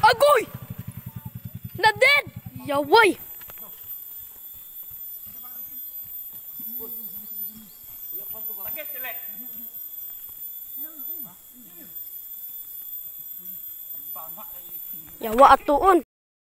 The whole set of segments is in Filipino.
Agoy! Na dead! Yaway! Yawa atuon.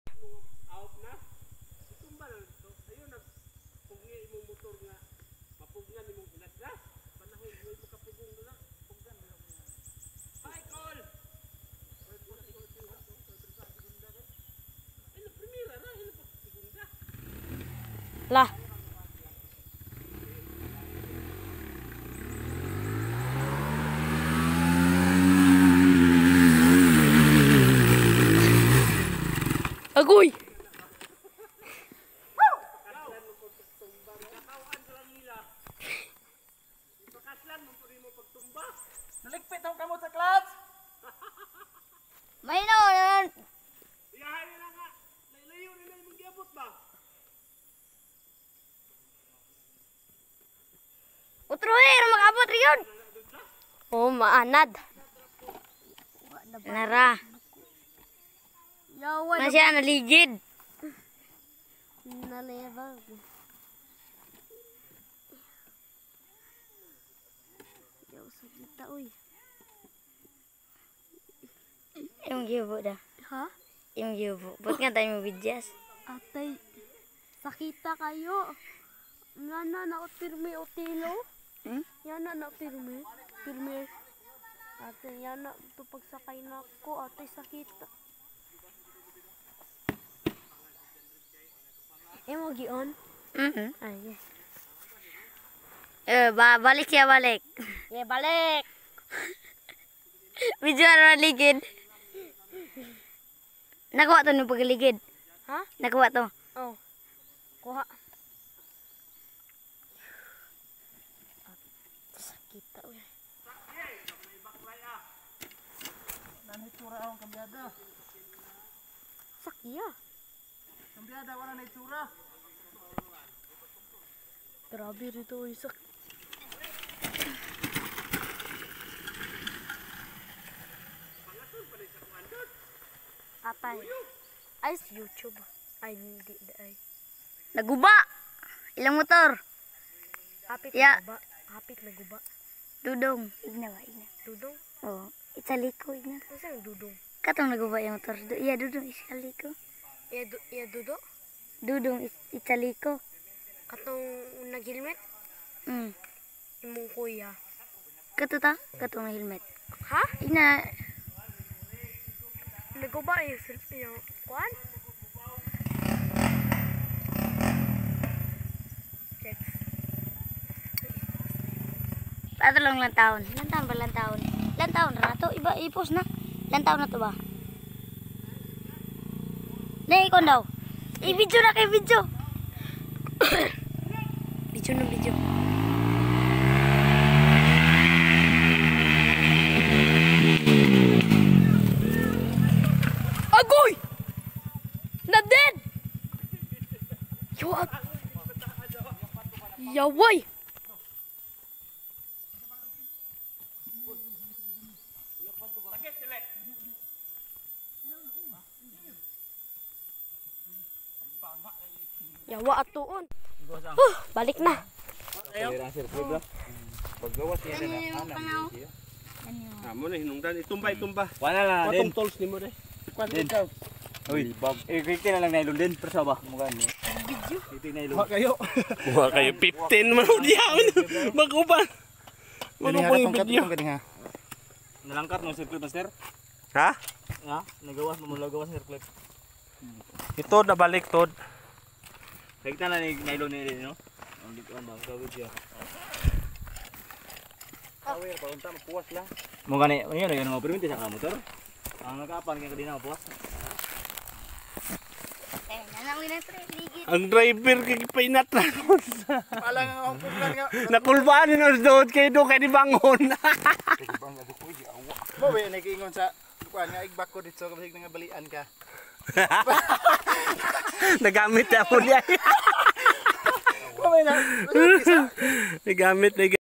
Lah. Agoy. Naligpit ang kamot sa clutch. May no. Iyahay nila nga. Layo nila yung giabot ba? Utruhir makabot riyon. Oh, maanad. Nara. Na siya naligid. Nalebag. Yaw sa kita uy. Yung gibo da. Ha? Yung gibo. Ba't nga tayo mo bidyas? Atay, sakita kayo. Yana na pirmi utilo. Yana na pirmi. Pirmi. Atay, yana to pagsakay na ko. Atay, sakita. Emo gion? Ay, yes. Balik siya, balik. Yeah, balik. Video na ligid. Nagawa to nung pagligid. Ha? Nagawa to. Oh. Kuha. Sakita uy. Nanitsura akong kambyada. Sakya. Kambyada, wala na itsura. Grabe rito uy. Atay. Ay, YouTube. Ay, hindi ay. Naguba! Ilang motor? Hapit Ya. na guba. Hapit na guba. Dudong. Igna ba? Igna. Dudong? Oh, italiko. Igna. Ano sa'yo dudong? Katong naguba yung motor. Iya, dudong. Italiko. Iya dudo? Dudong. Italiko. Katong nag-helmet? Imong kuya. Kato ta? Katong na helmet. Ha? Igna. Naguba yung kuan? Check. Ato lang lang taon. Ilan taon ba lang taon? Ilan taon na to? Iba, ipos na. Ilan taon na to ba? Naikon daw. I-video na kay video. Video na video. Agoy! Na dead! Yaway! Yawa atuon. Balik na. Paggawas niya na anak niya. Amo na hinungdan itumba. Wala na din. Patong tolls nimo deh. Din. Uy, kiki na lang nailon din. Persa ba? Mukha niya. Video? Kiki nailon. Wa kayo. Wah kayo 15 man diyan. Maguban. Ano po yung video? Nalangkar no circle master. Ha? Ha? Nagawas mo gawas circle. Ito nabalik tod. Kita na nailon ni din no. Ang dito daw sa video. Awe pa unta mapuwas lang. Mukha ni, ano yun mo permit sa motor. Ang nakapan kaya kadina mapuwas. Ang driver kay painat na. Palang ang puglan nga. Nakulbaan ni nos doon kay do kay di bangon. Mo we nakiingon sa kuan nga igbak ko dito kasi nga balian ka. Nagamit na mo diyan. Mo we na. Nagamit na